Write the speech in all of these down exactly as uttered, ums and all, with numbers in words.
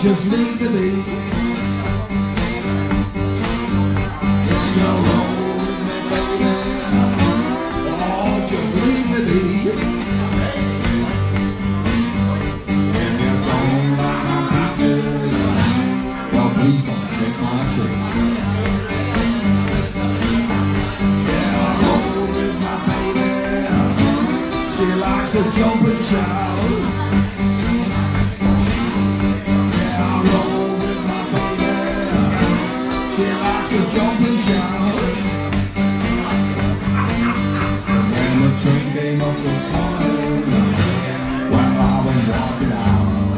just leave me be. You're wrong with me, baby. Oh, just leave me be. And you don't like my peaches, well, please don't take my tree. Yeah, I roll with my baby. She likes to jump and shout. Jump and shout. And when the train came up this morning, well, I went walking out.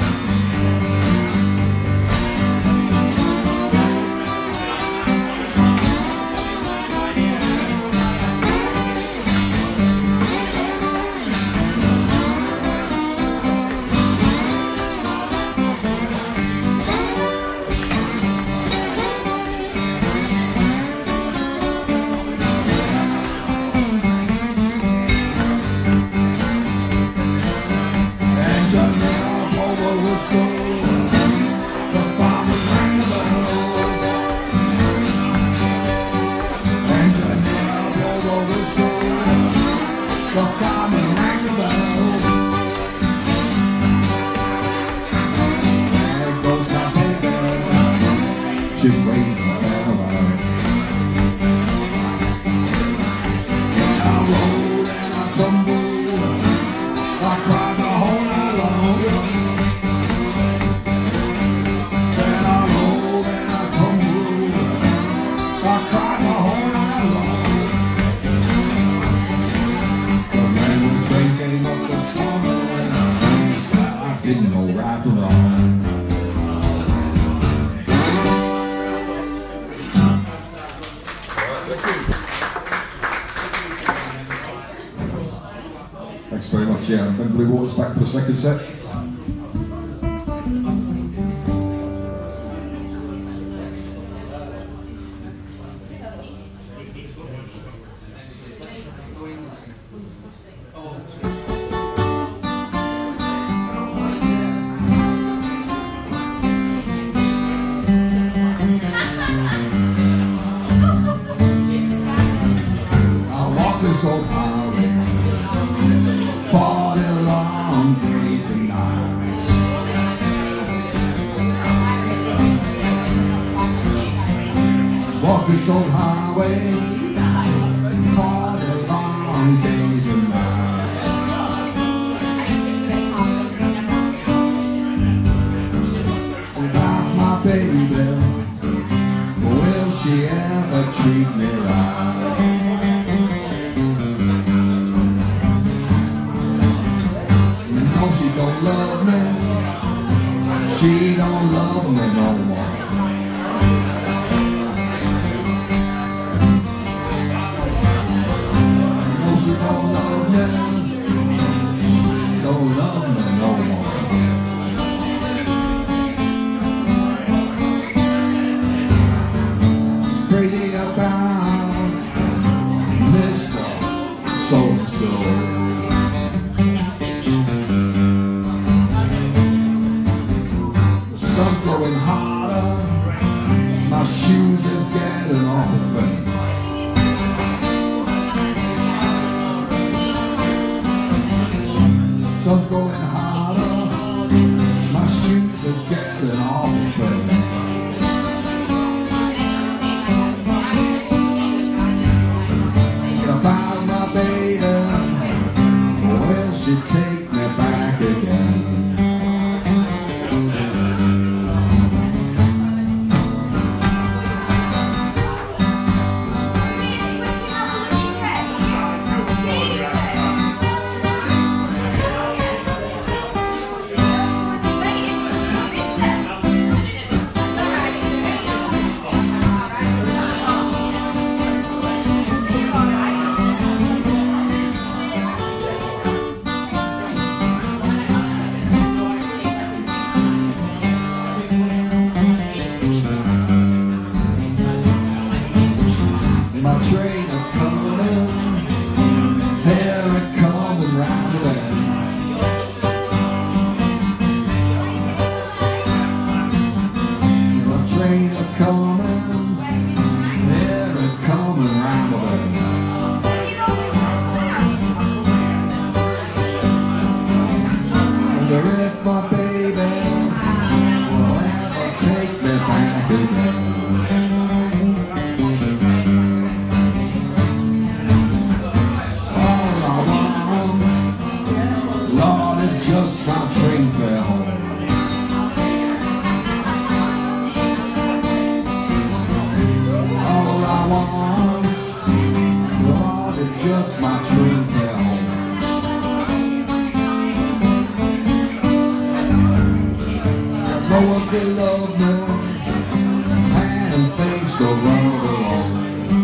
She's waiting for that around. I rolled and I stumbled, I cried the whole night long. And I rolled and I tumbled, I cried the whole night long. But when the train came up this morning, I didn't know right from wrong. Thanks very much, yeah. And Blue Waters back for the second set. I walk this old highway, forty long days and nights. Walk this old highway, forty long days and nights. Without my baby, will she ever treat me right? She don't love me, she don't love me no more. No, she don't love me, she don't love me no more. Crazy about Mister So-and-so. Sun's growing hotter, my shoes are getting open. Sun's growing hotter, my shoes are getting open. I found my baby, will she take me back again? train a-comin', they're a-comin' round the bend. Wonder if my baby will ever take me back again. All I want, Lord, is just my train fare home. All I want, Lord, is just my train fare home. No one can love me, and face so run alone.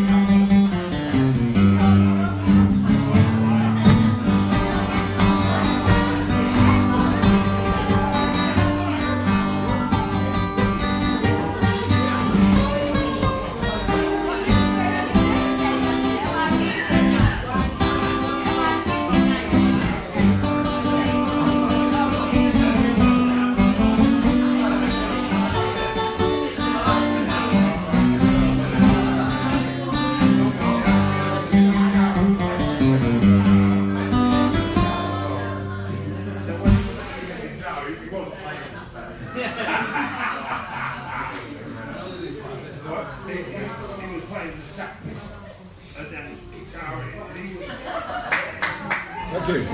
He was playing the sax and then guitar. He was... Thank you.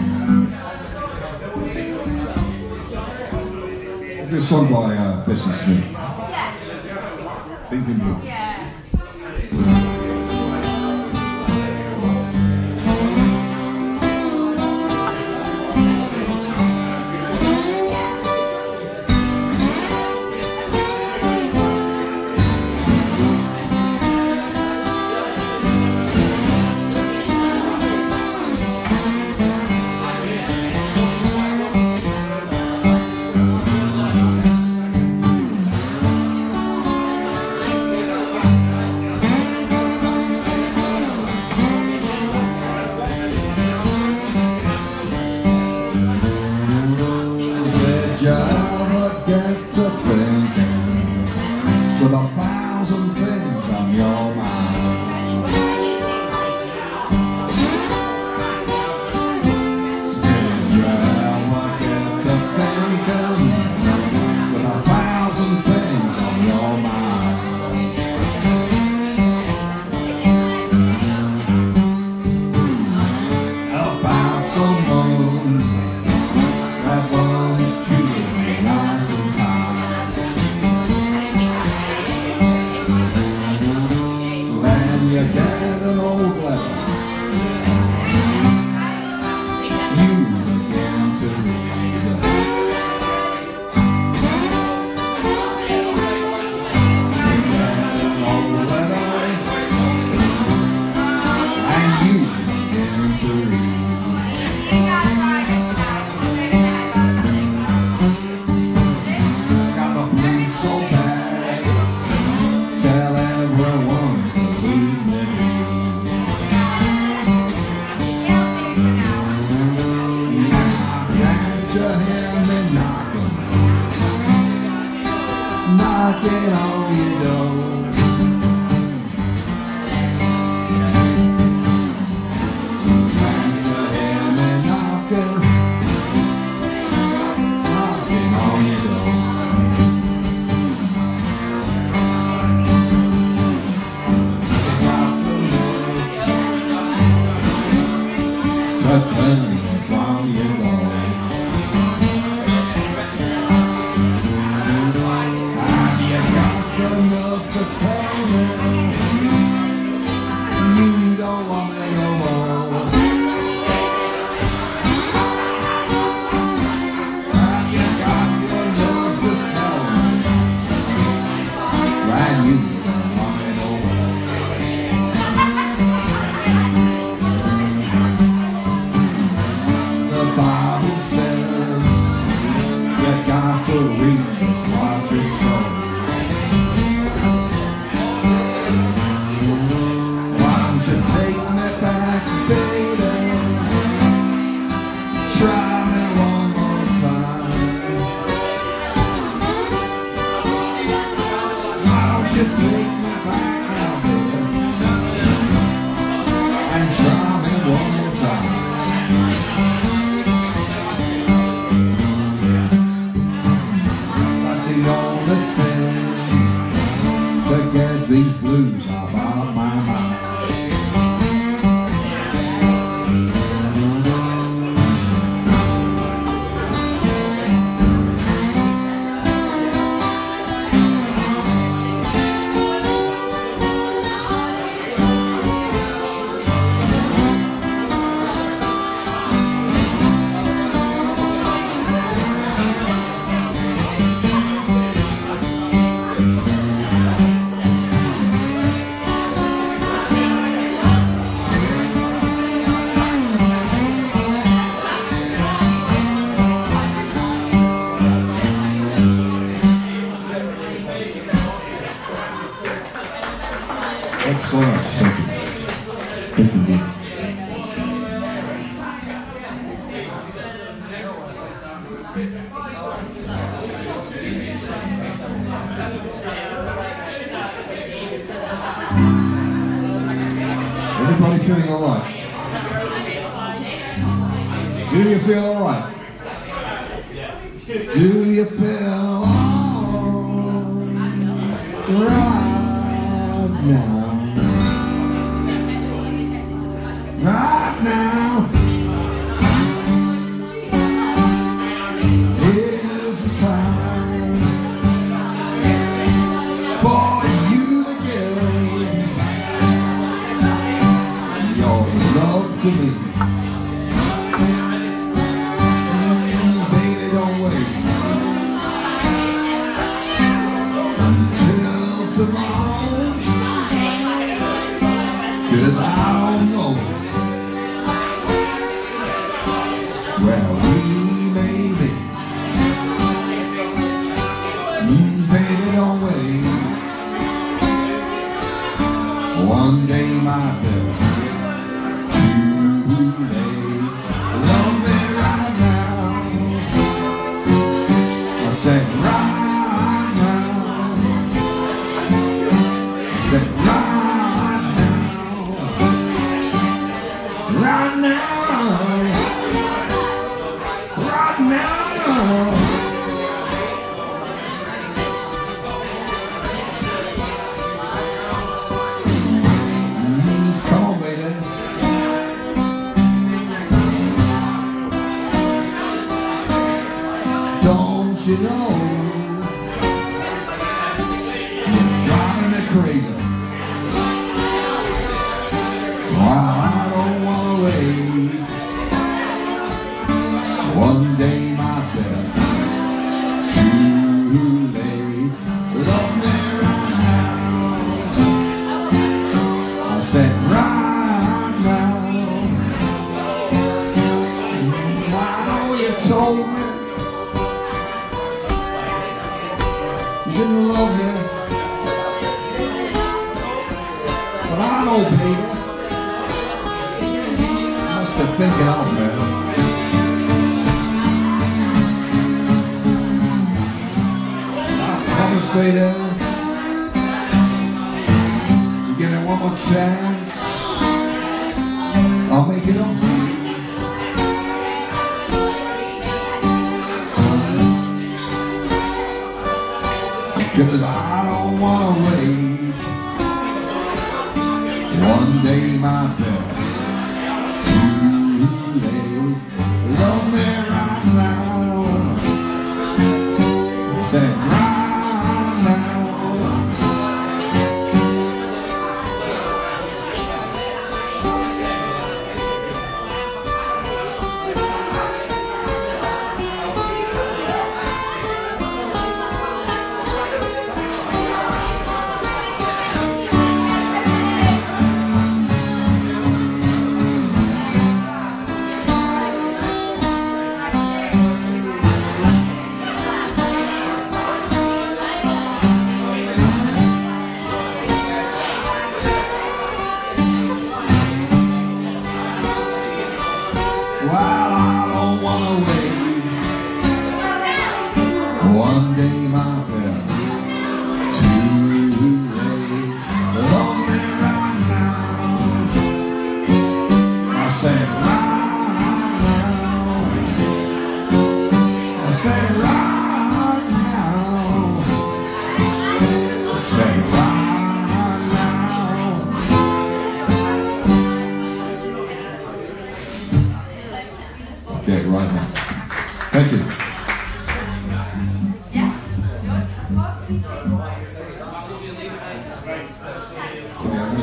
I'll do a song by uh, Bessie Smith. Yeah. Thinking you. Yeah. You ever get to thinking with a thousand things on your mind? Did you ever get to thinking with a thousand things on your mind? About someone that was nice and kind. When you get an old letter, you begin to read. You get an old letter, and you begin to read. Knocking on your door. Can't you hear me knocking? Knocking on your door. To tell me while you go. Enough to tell you take me back now, baby, and try me one more time? That's the only thing to get these blues off of my mind. Excellent. Thank you. Thank you, indeed. Everybody feeling all right? Do you feel all right? Do you feel all right now? Right now, is the time for you to give your love to me. Baby, don't wait until tomorrow, 'cause I don't know where we may be. Mm, baby, don't wait. One day might be too late. Love me right now. I said right now. I said right now. Right now. Right now. Mm, come on, baby. Don't you know you're driving me crazy? Well, I don't wanna wait. One day might be too late. Love me right now. I said right now. Now you told me you didn't love me, but I know, baby, you must be thinking of me. Later, you give me one more chance, I'll make it up to you. Because I don't wanna wait. One day might be too late. Love me right now. Say right.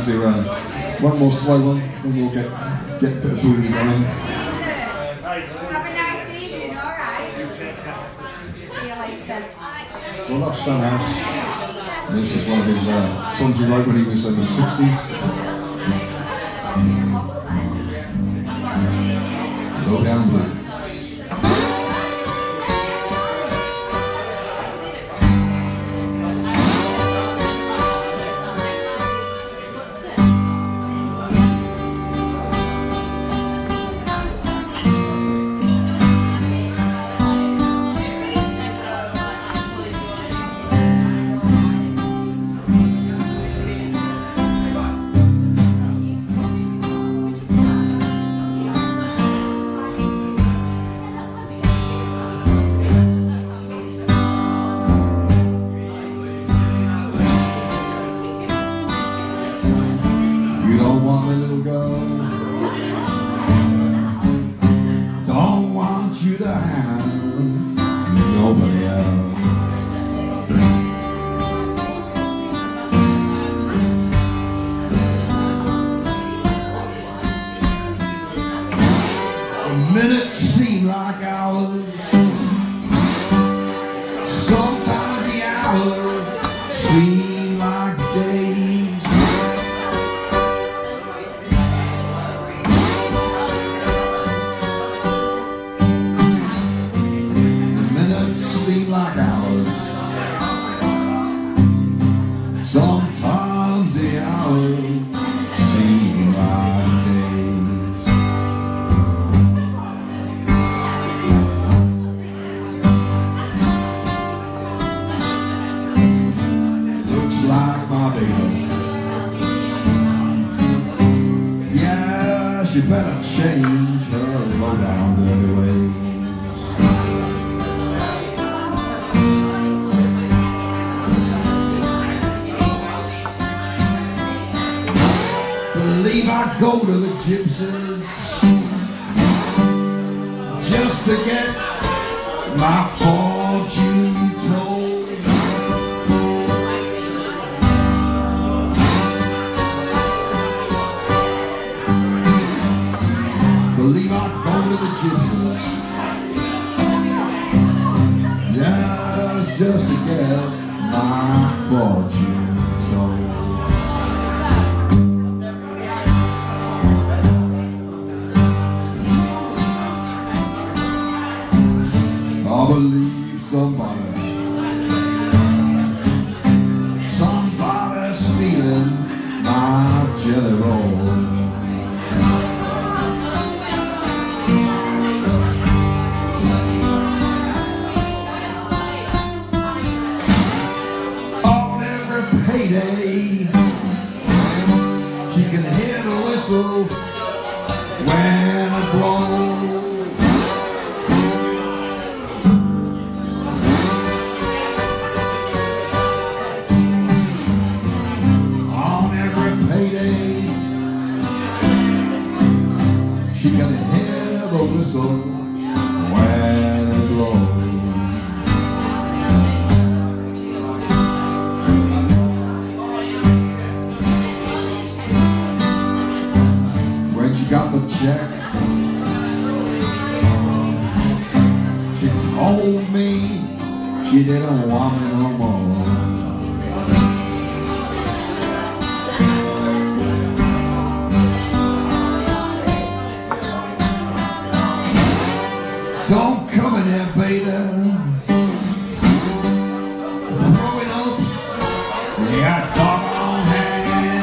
to do uh, one more slow one, then we'll get get a bit of boogie going. Have a nice evening, alright? See you later. Well, that's Sam House. This is one of his uh, songs he wrote when he was in the sixties. Go down blue. Minutes seem like hours, sometimes the hours seem like days. The minutes seem like hours, sometimes the hours seem like days. Like my baby, yeah, she better change her low down dirty ways. Believe I'd go to the gypsies just to get my fortune told. Believe I'd go to the gypsies, yes, just to get my fortune told. I believe somebody, somebody's stealing my jelly roll. Payday, she can hear the whistle when it blows. On every payday, she can hear the whistle when it blows. Got the check, she told me she didn't want me no more. Don't come in here, Vader, throw it up, yeah, doggone hand.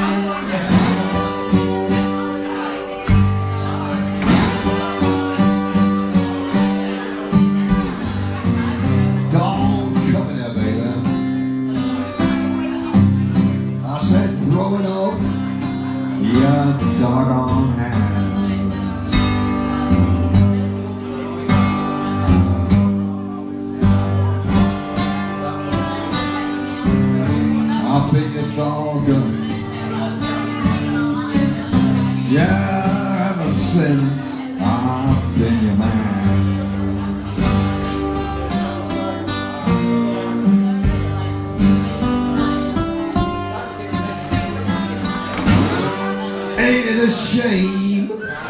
Yeah, doggone hand. I've been your dog, yeah, ever since I've been your man. Ain't it a shame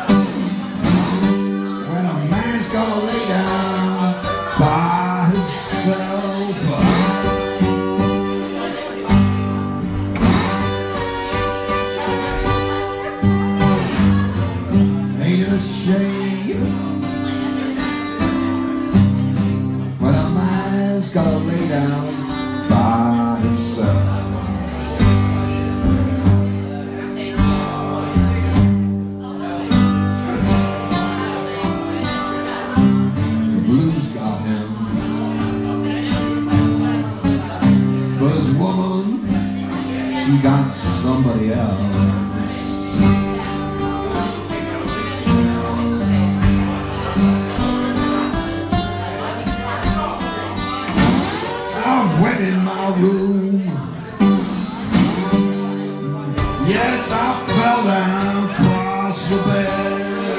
when a man's gonna lay down by himself? Ain't it a shame when a man's gonna lay down by himself? She got somebody else. I went in my room. Yes, I fell down across the bed.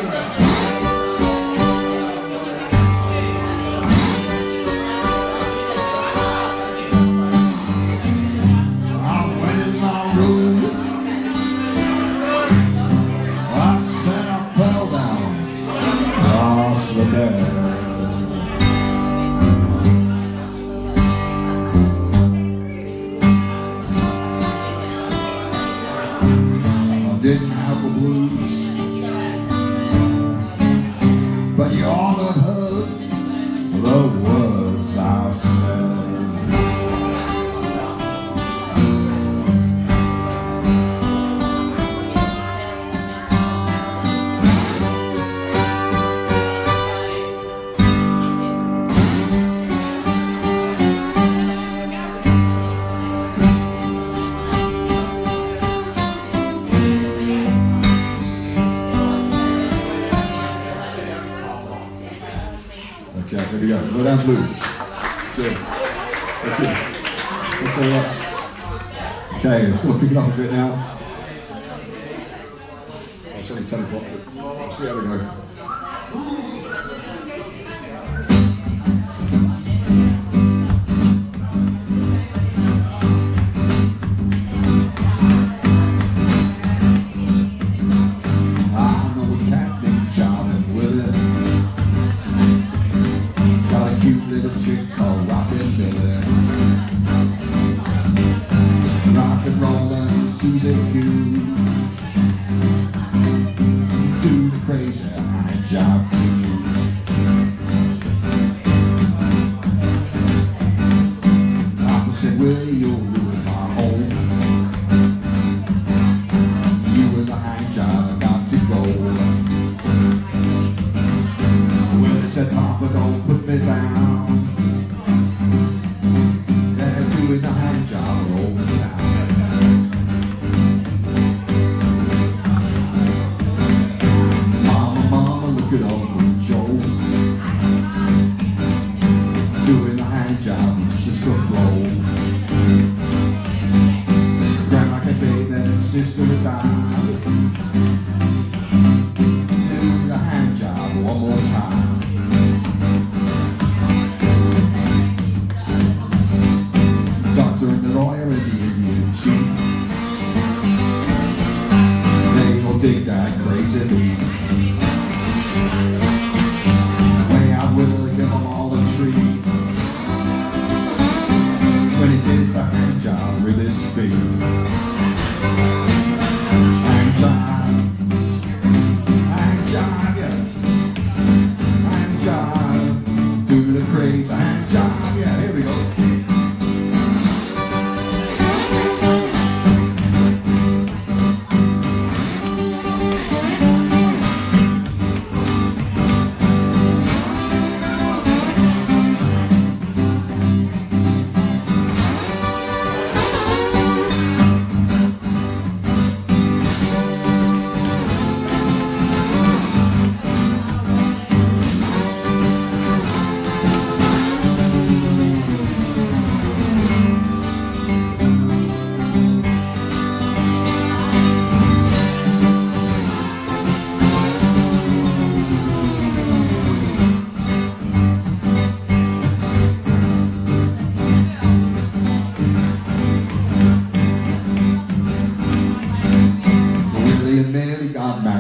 Didn't have the blues, but you all have heard the words I've said. Okay, here we go. Go down blues. Good. That's it. That's all right. Okay, we'll pick it up a bit now. It's only ten o'clock, but we'll see how we go. I know a cat named Charlie Willie. Cute little chick called Rockin' Billy. Rock and roll and Susie Q. Do the crazy high job too. Papa said, Willie, you'll ruin my home. You and the high job got to go. Willie said, Papa, don't put me down. With the hand job all the time.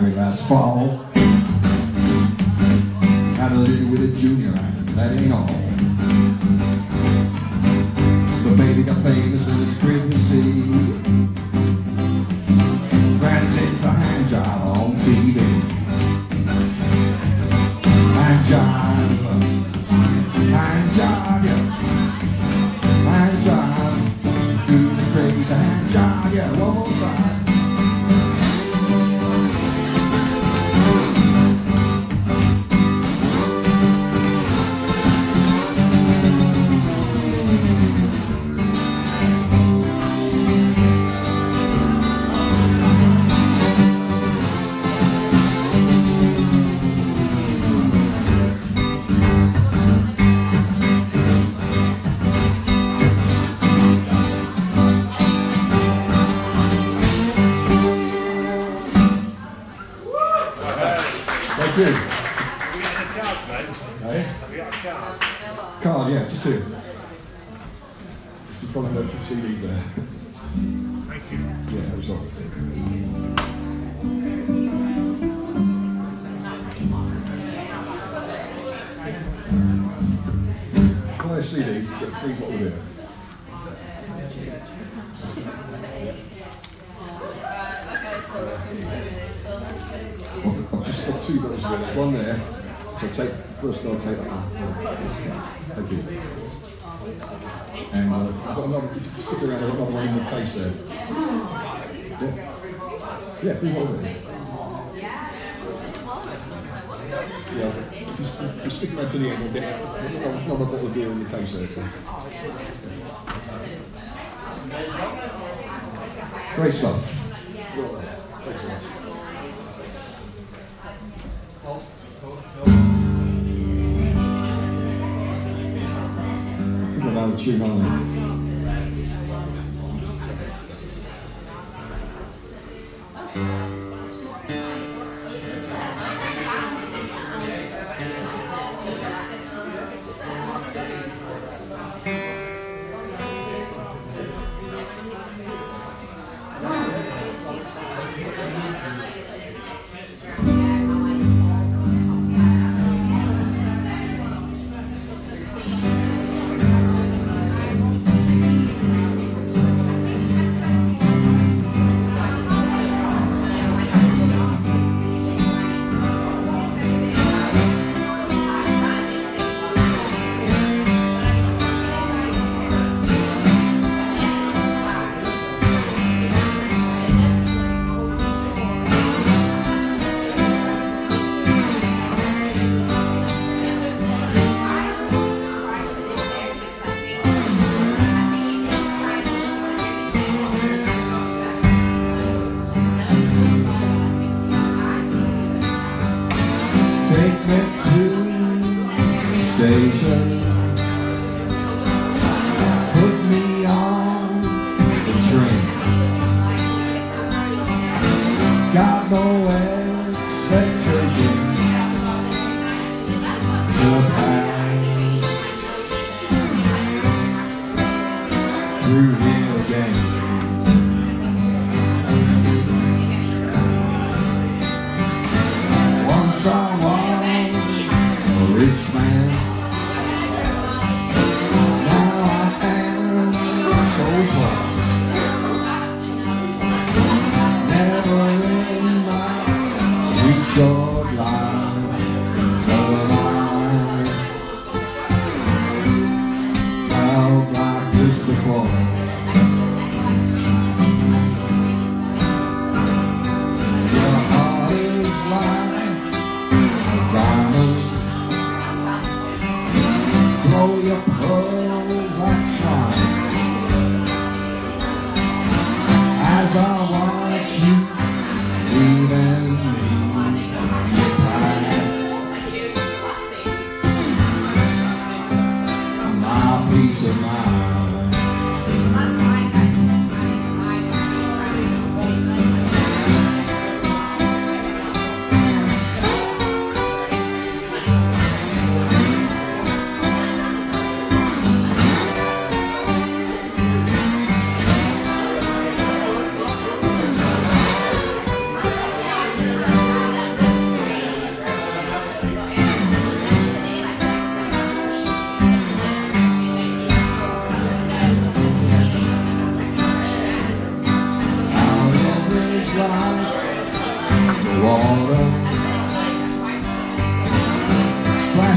away last fall. Had a little with a junior act, that ain't all. But baby got famous and it's great to see. Ran to take the hand job on T V. Hand job, hand job, yeah. Hand job, do the crazy hand job, yeah. One more time. Thank you. Have we got a card, mate? Hey? Have we got a card? Card, yeah, for two. Just you probably know the C Ds there. Thank you. Yeah, that was all. Buy a C D, get a free bottle of beer. I've just got two bottles of beer, there's one there. So take, first I'll take that one. Thank you. And uh, I've got another, if you stick around, I've got another one in the case there. Yeah, yeah, free bottle of beer. Yeah, just, just stick around to the end, we'll get another, another bottle of beer in the case there. So. Great stuff. Thanks so much. About tune on it. Take me to the station, put me on the train. Got no expectation to pass through here again. Once I was rich man, now I am so poor. Never in my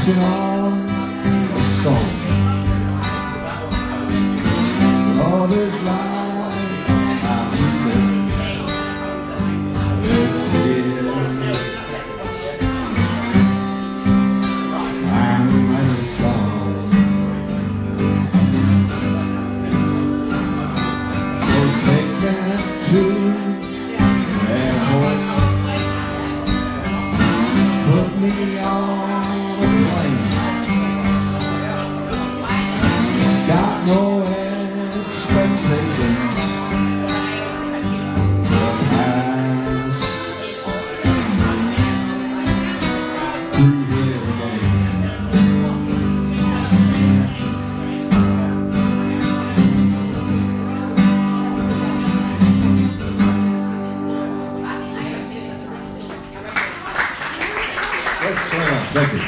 dancing on a stone. All this life I've lived, it's here. And when it's gone, so take that to put me on a plane. Got no expectation of past through here again. Thanks so much. Thank you.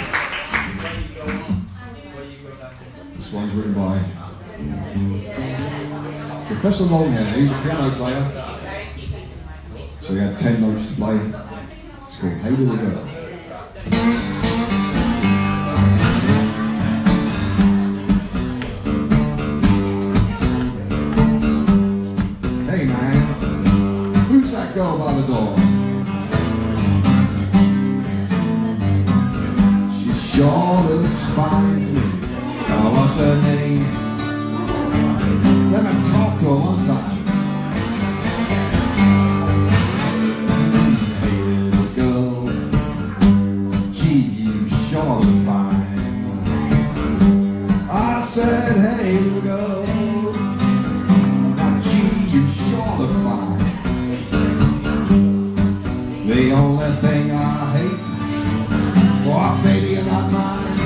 This one's written by Professor Longhair. He's a piano player, so he had ten notes to play. It's called Hey Little Girl. Hey man, who's that girl by the door? Sure looks fine to me. Now what's her name? Let me talk to her one time. Hey little girl, gee, you sure look fine. I said, hey little girl, now gee, you sure look fine. The only thing I hate, oh, baby, you're not mine.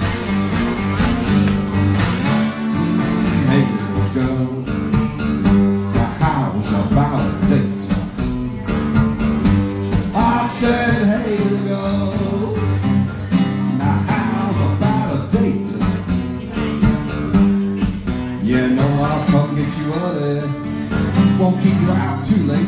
Hey, little girl, now how's about a date? I said, hey, little girl, now how's about a date? You know I'll come get you early, won't keep you out too late.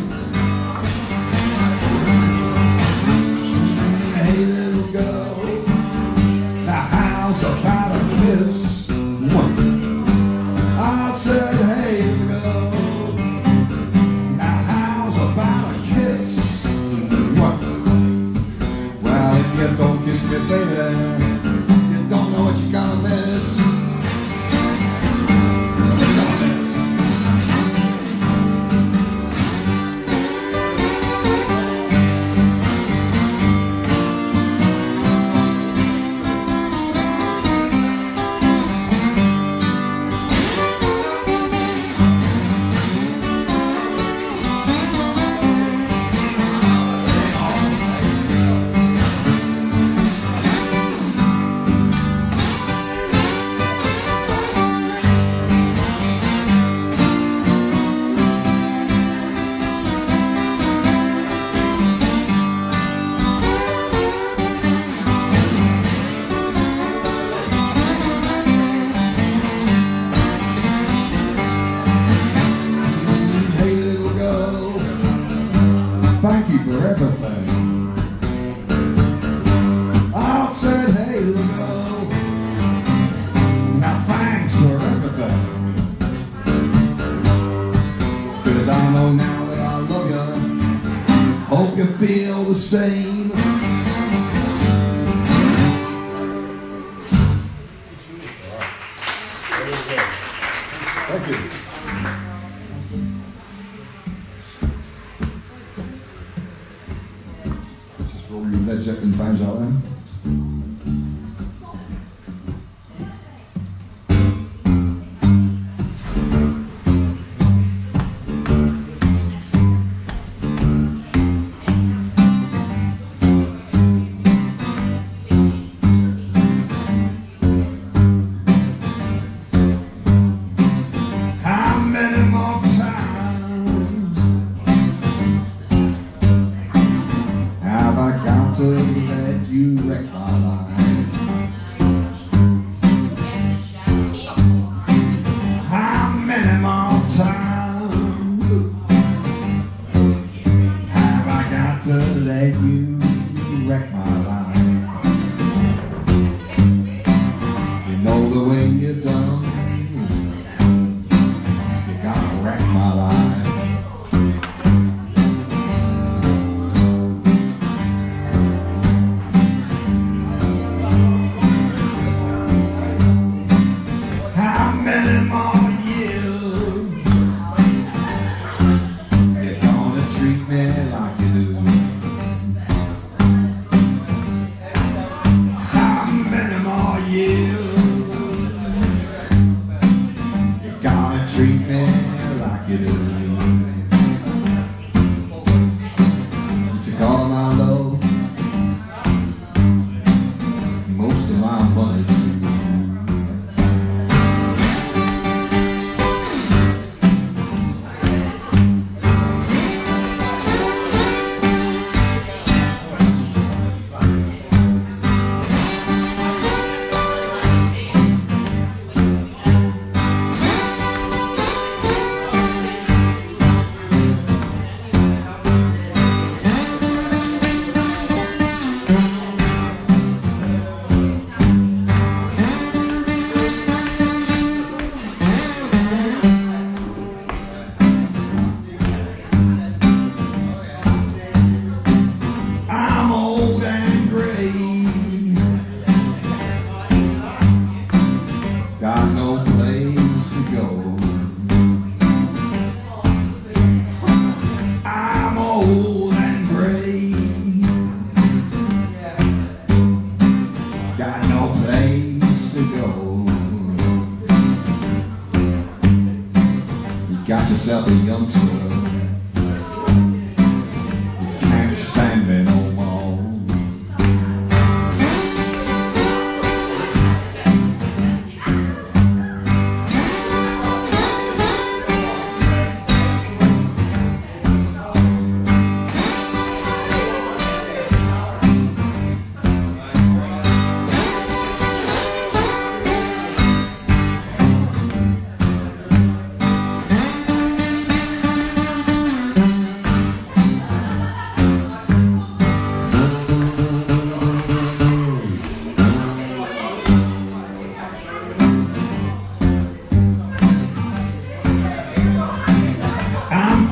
Hey, little girl, now how's about a kiss? One. I said, hey, little girl, now how's about a kiss? One. Well, if you don't kiss me, baby, you don't know what you're gonna miss. You're gonna miss. Thank you for everything. I said, hey, little girl, now thanks for everything. Cause I know now that I love you, hope you feel the same. Thank you. For all you Led Zeppelin fans out there. How many more times have I got to let you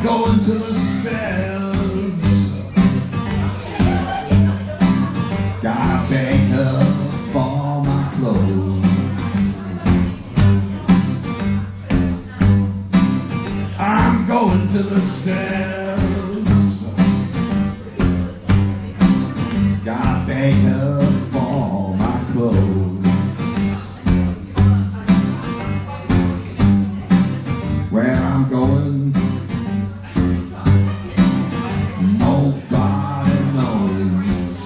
going to the stairs. Gotta beg her for my clothes. I'm going to the stairs. Gotta beg her for my clothes. Where I'm going, nobody knows.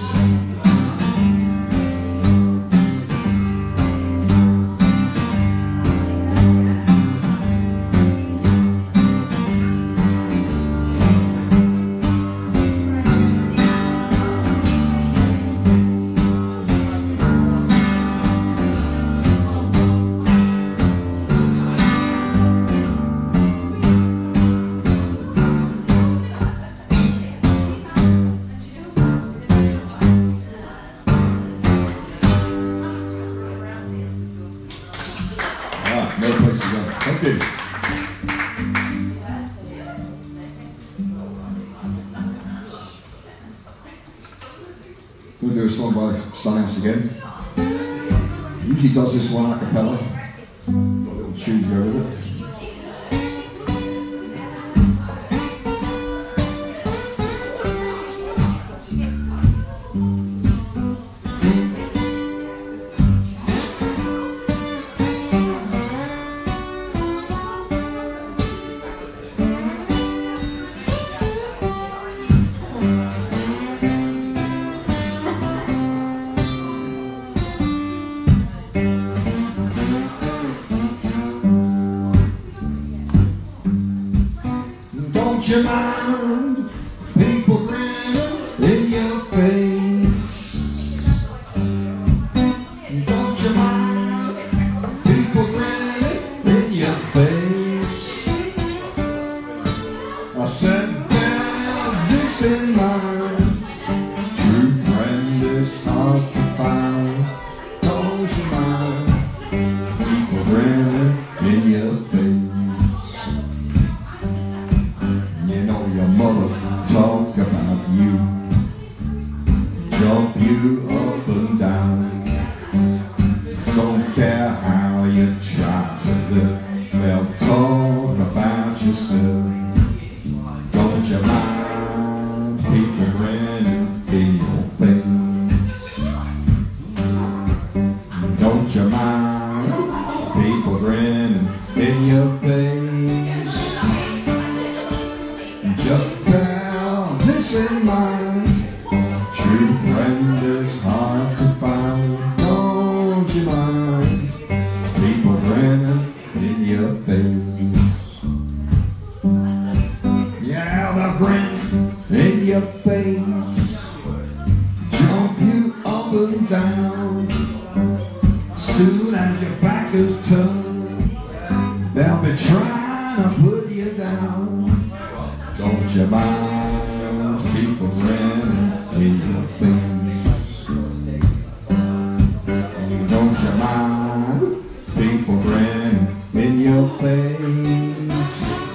No place to go. Thank you. We'll do a song by Sunhouse again. Usually does this one a cappella. Got a little tune to go with it. Don't you mind people grinning in your face? Don't you mind people grinning in your face? I said, bear this in mind, true friend is hard to find. Don't you mind people grinning in your face? Your mother talk about you, jump you up and down. Don't care how you try to live, they'll talk about yourself. Don't you mind people grinning in your face? Don't you mind people grinning in your face? Just bear this in mind, true friend is hard to find. Don't you mind people grinning in your face? Yeah, they'll grin in your face, jump you up and down. Soon as your back is turned, they'll be trying to put you down. Don't you mind people grinning in your face? Don't you mind people grinning in your face?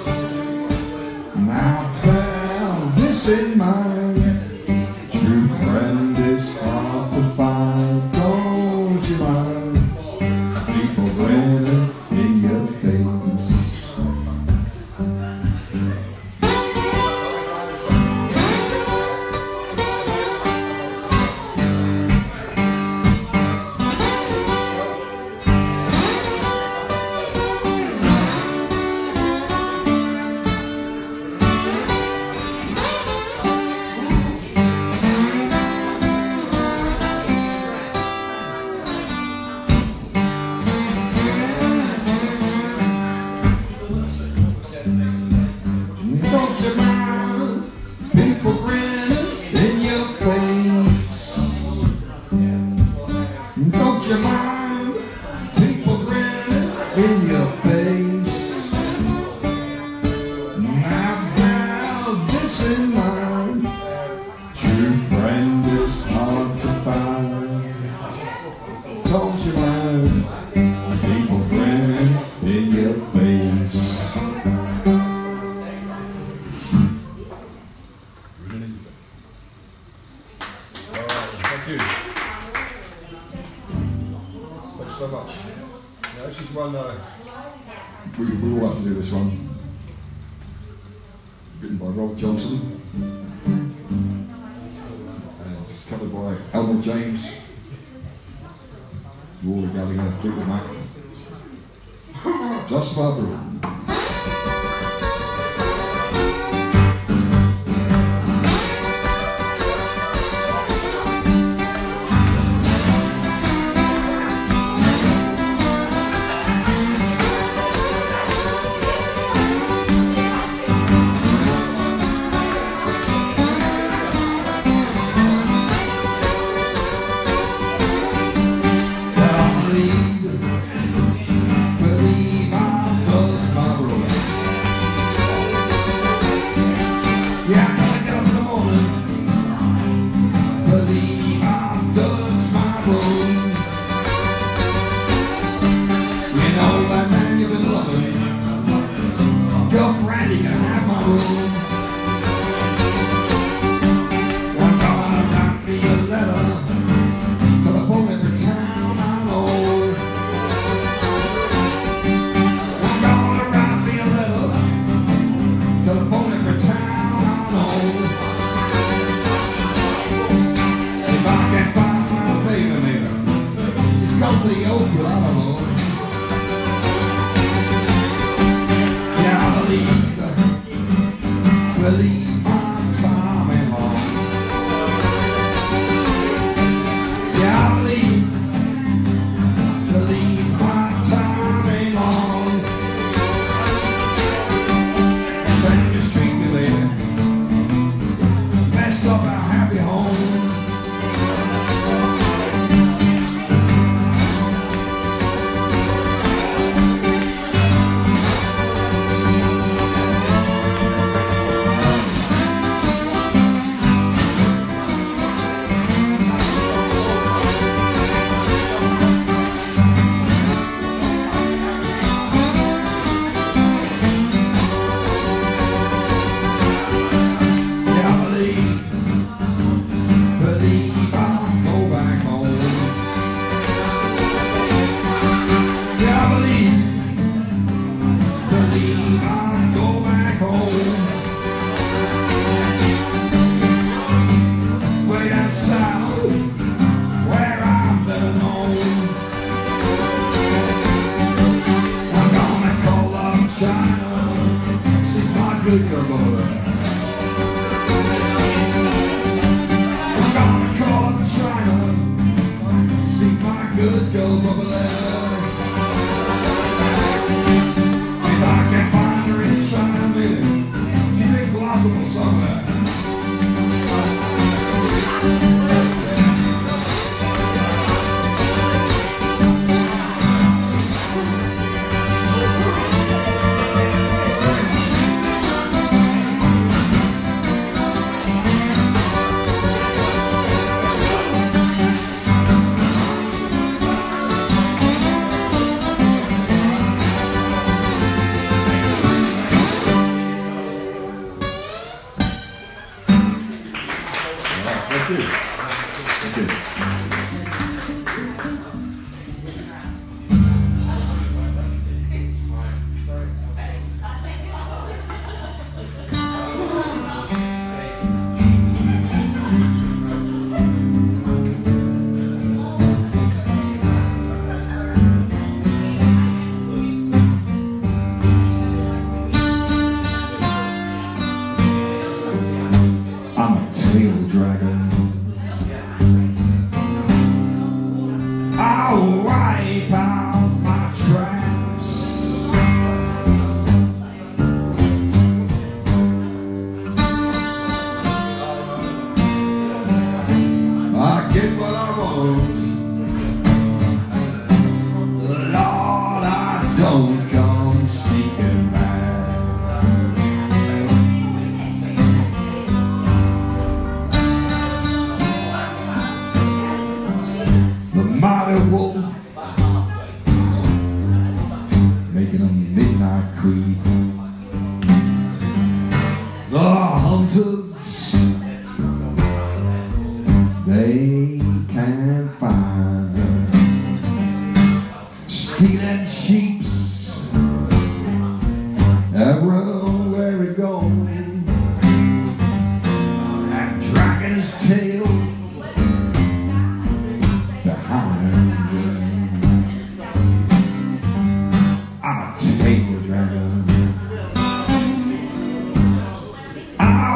Now bear this in mind, true friend is hard to find. Don't you mind people grinning in your face? Don't you mind people grinning in your face? Don't you mind people grinning in your face? Now bear this in mind, true friend is hard to find. Don't you mind people grinning in your face? much. Yeah, this is one uh, we, we all have to do this one. Written by Robert Johnson. And it's covered by Elmer James, Rory Gallagher, Fleetwood Mac. Just Barbara. They can't find her.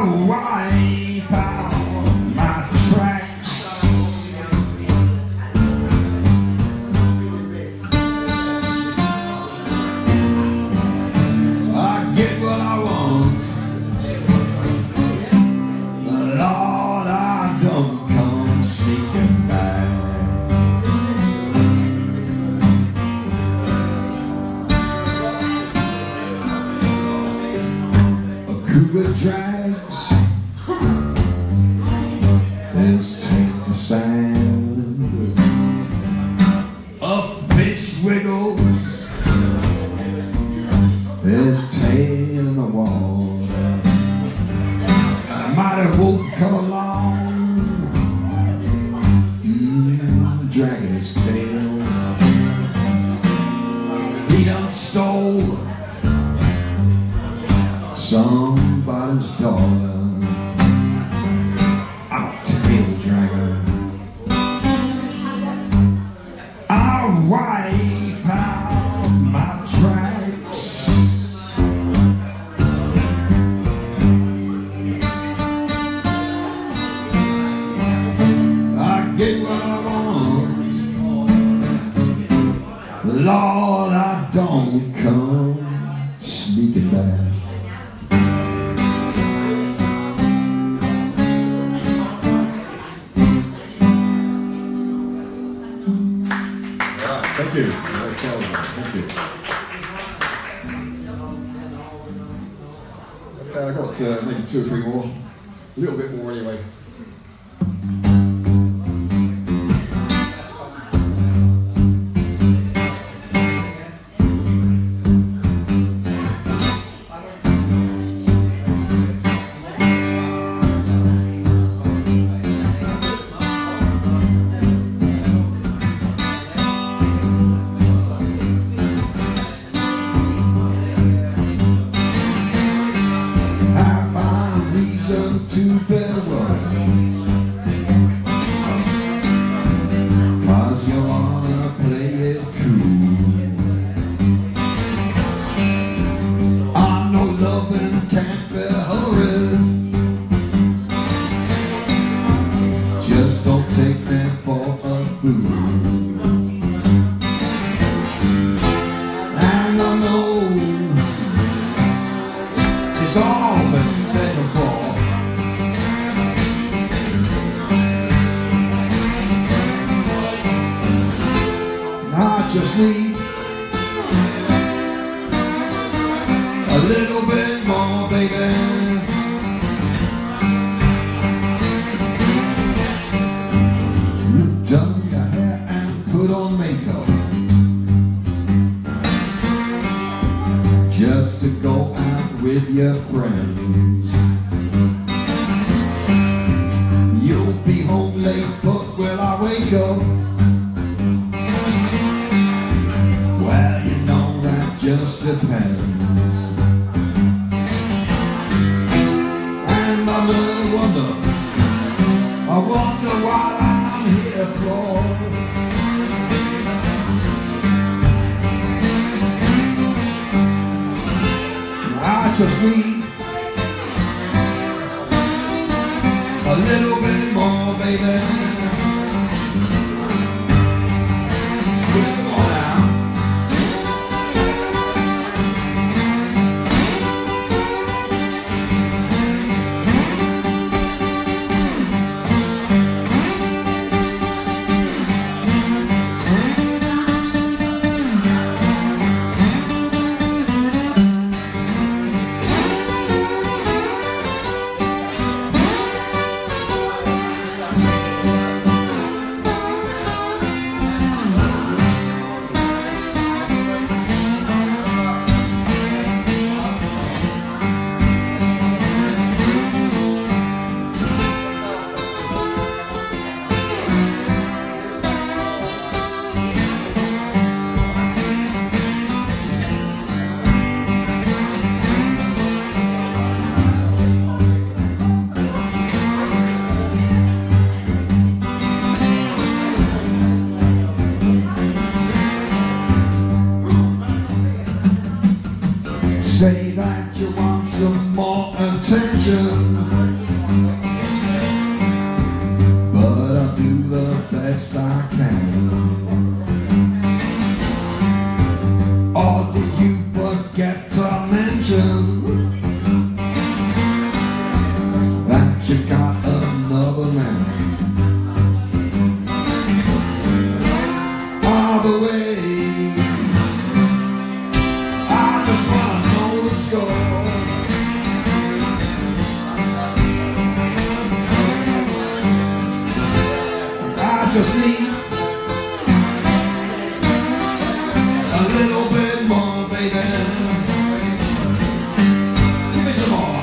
wipe out my tracks. I get what I want, but Lord, I don't come sneaking back. Cougar drags his tail the sand, a fish wiggles his tail in the water. A mighty wolf come along, mm, dragging his tail. He done stole somebody's daughter. I'm a tail dragger. I'll wipe out my tracks. I get what I want, Lord, I don't come sneaking back. Thank you. Thank you. Okay, I've got uh, maybe two or three more. A little bit more anyway. To farewell, cause you wanna play it cool. I know loving can't be hurried, just don't take me for a fool. And I know it's all been said before, I just need a little bit more, baby. You've done your hair and put on makeup just to go out with your friends. You'll be home late, but when I wake up, well, you know that just depends. And I really wonder, I wonder what I'm here for. I just need a little bit more, baby. Come on now. best I can. Or did you forget to mention that you got another man? By the way, I just wanna know the score. I just need a little bit more, baby. Give me some more.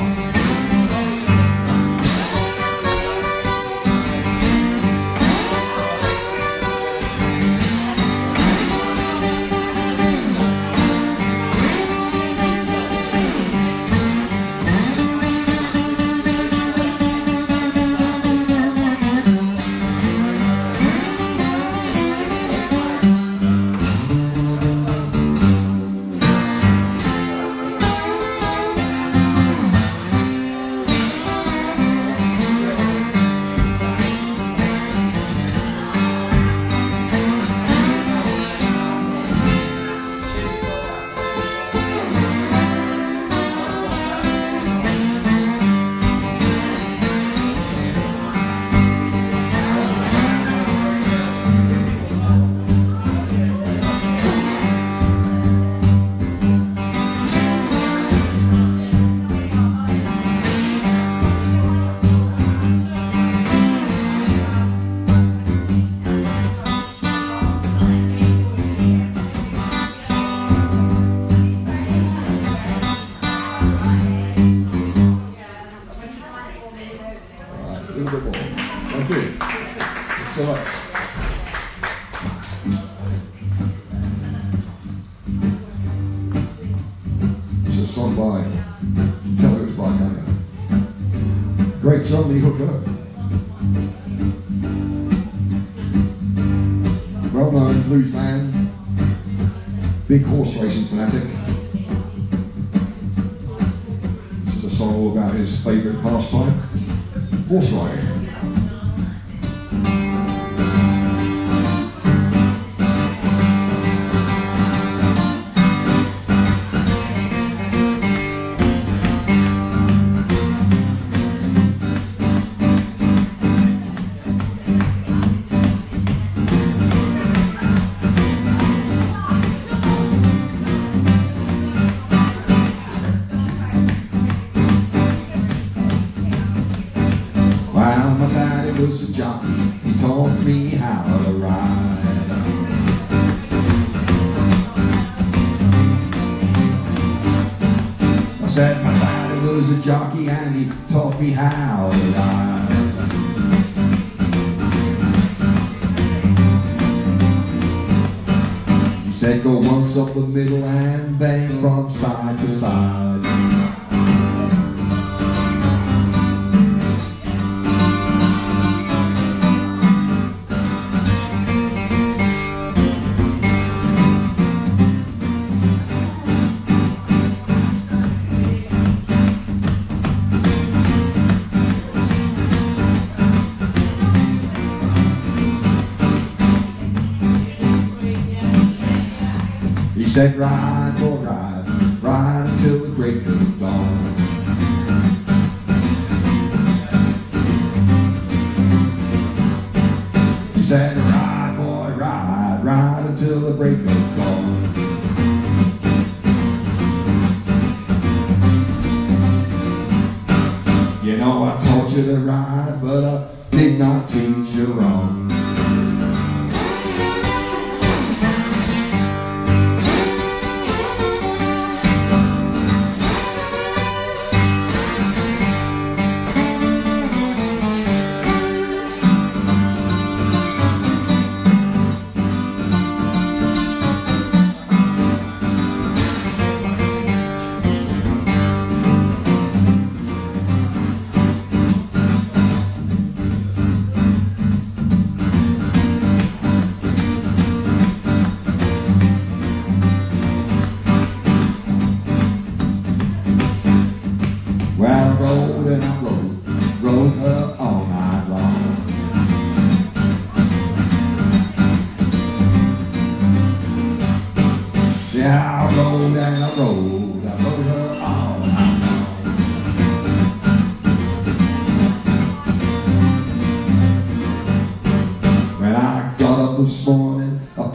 A little bit more. Thank you. Thanks so much. It's a song by, tell me it's by Gaga. Great John Lee Hooker. Well-known blues man, big horse racing fanatic. This is a song all about his favourite pastime. Horse riding. Well, my daddy was a jockey, he taught me how to ride. I said my daddy was a jockey and he taught me how to ride. He said go once up the middle and then from side to side. He said ride, boy, ride, ride until the break of dawn. He said ride, boy, ride, ride until the break of dawn. You know I taught you to ride, but I did not teach you wrong.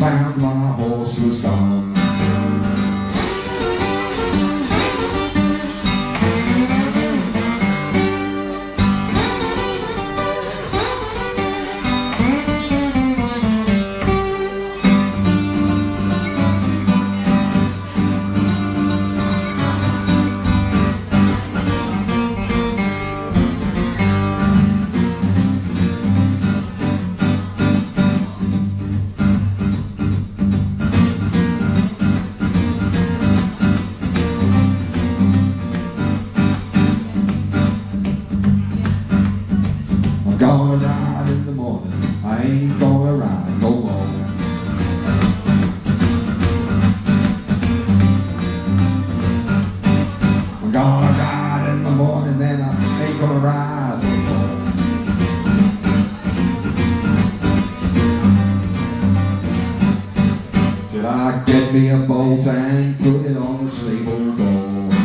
found my horse was gone. Gonna ride in the morning, I ain't gonna ride no more. I'm gonna ride in the morning, then I ain't gonna ride no more. Till I get me a bolt and put it on the stable door.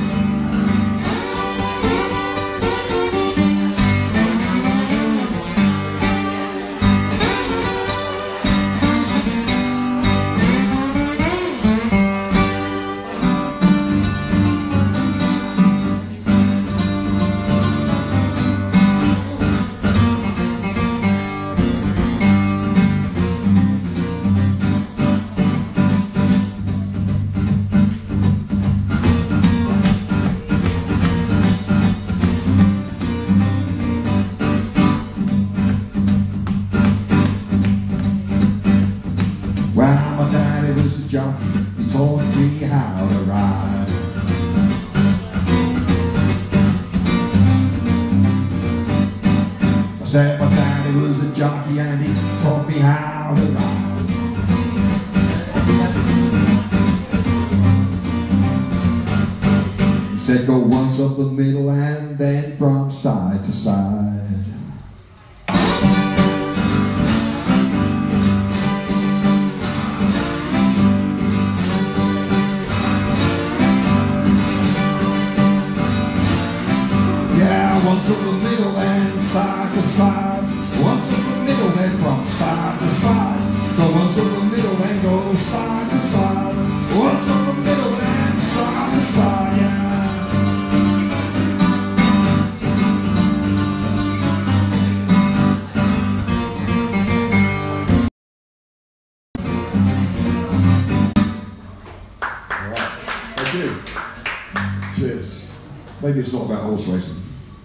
Well, my daddy was a jockey, he taught me how to ride. I said my daddy was a jockey and he taught me how to ride. He said go once up the middle and then from side to side. Once up the middle and side to side. Once up the middle then from side to side. Go once up the middle and go side to side. Once up the middle and side to side, yeah. Alright, thank you. Cheers. Maybe it's not about horse racing.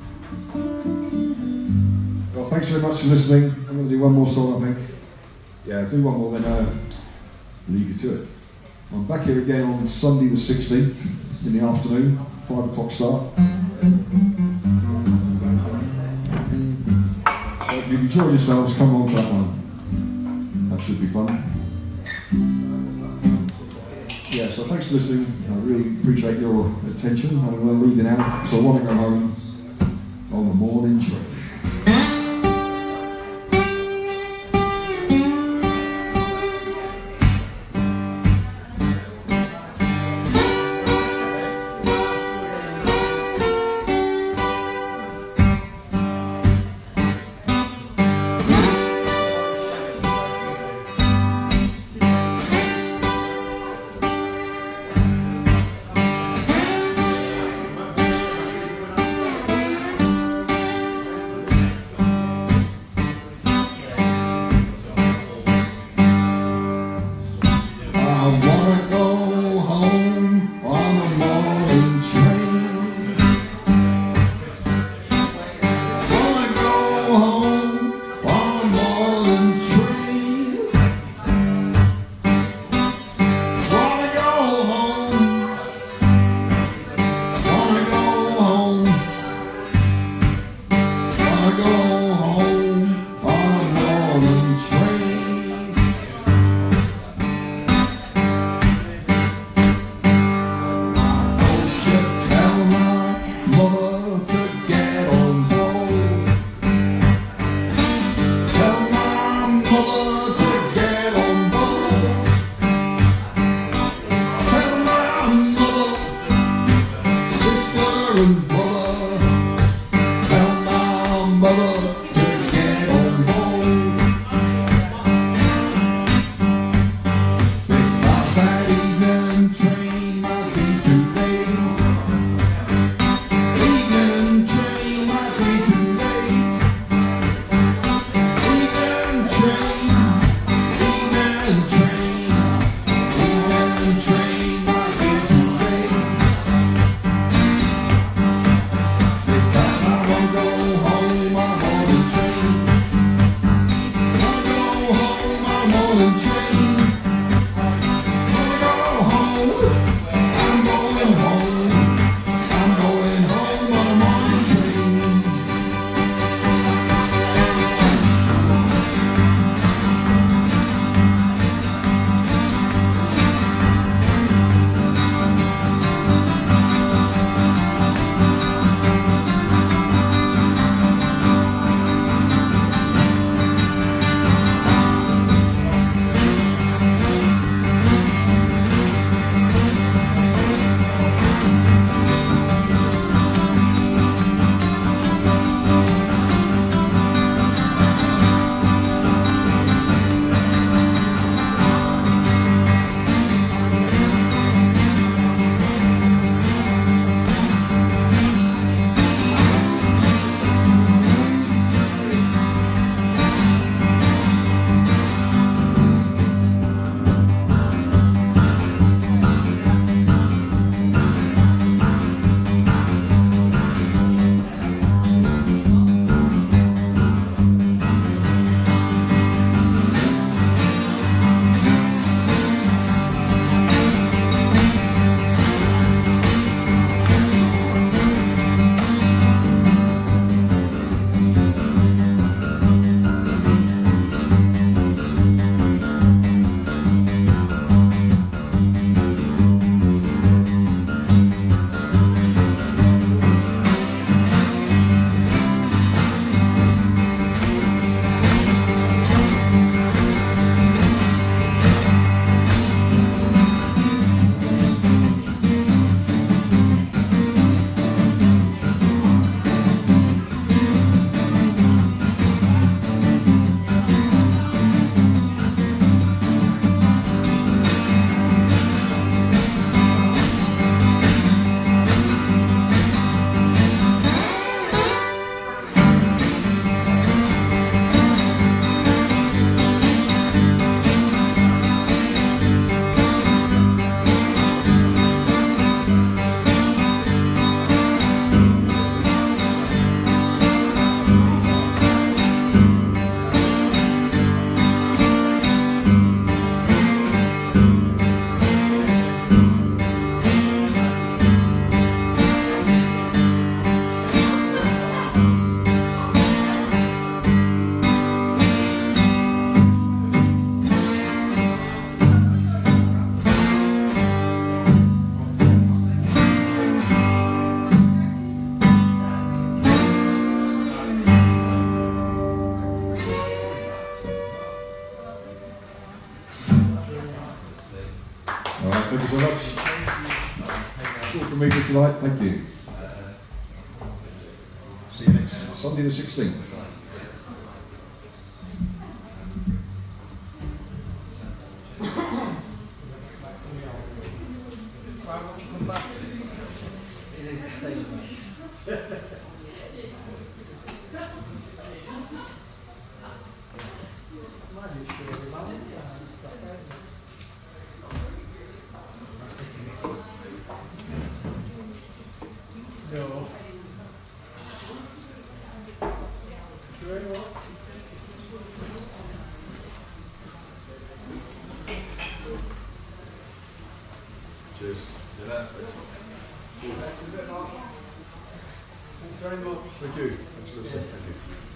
Well, thanks very much for listening. I'm going to do one more song, I think. Yeah, do one more, then uh, leave you to it. I'm back here again on Sunday the sixteenth in the afternoon, five o'clock start. So if you've enjoyed yourselves, come on to that one. That should be fun. Yeah, so thanks for listening. I really appreciate your attention. I'm going to leave you now, so I want to go home on the morning train. me for tonight. Thank you. See you next Sunday the sixteenth. No. Cheers. Yeah, thanks very much. Thank you. Thanks for listening. Thank you.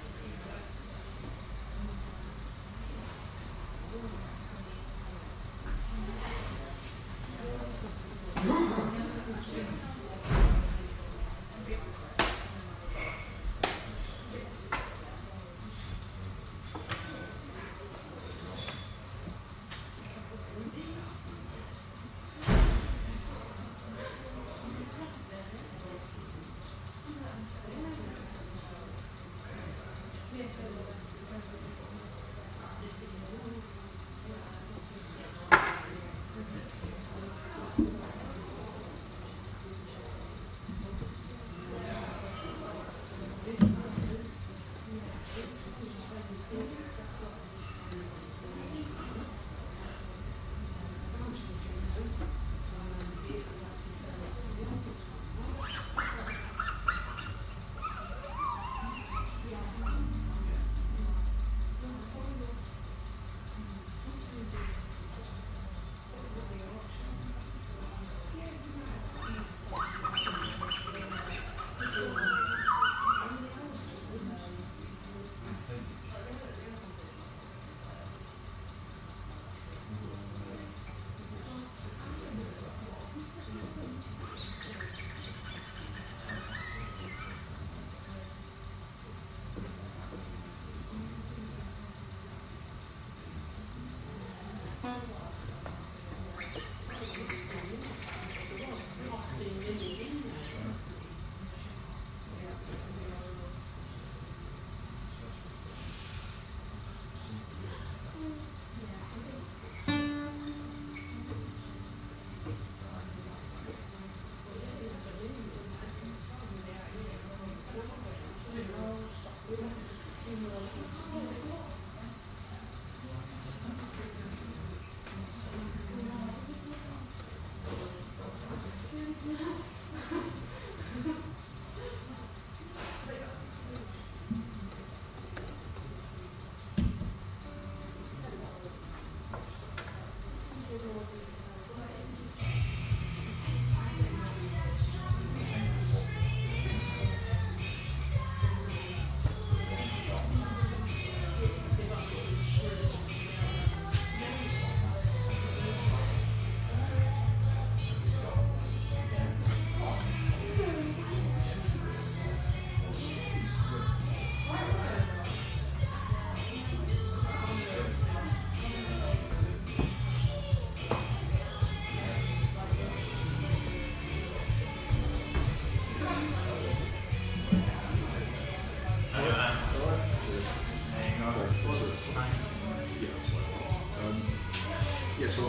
Yeah, so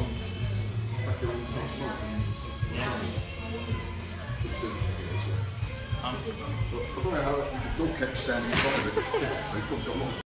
I'm back here next month and Yeah. Um, I don't know how the dog kept standing in front of it. They couldn't go on.